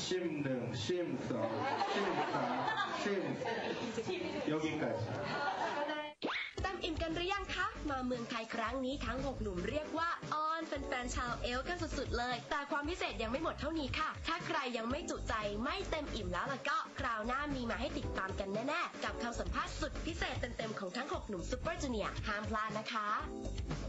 심1, 심2, 심3, 심 여기까지. เต็มอิ่มกันหรือยังคะมาเมืองไทยครั้งนี้ทั้ง6หนุ่มเรียกว่าอ้อนแฟนๆชาวเอลกันสุดๆเลยแต่ความพิเศษยังไม่หมดเท่านี้ค่ะถ้าใครยังไม่จุใจไม่เต็มอิ่มแล้วล่ะก็คราวหน้ามีมาให้ติดตามกันแน่ๆกับคำสัมภาษณ์สุดพิเศษเต็มๆของทั้ง6หนุ่มซุปเปอร์จูเนียร์ห้ามพลาดนะคะ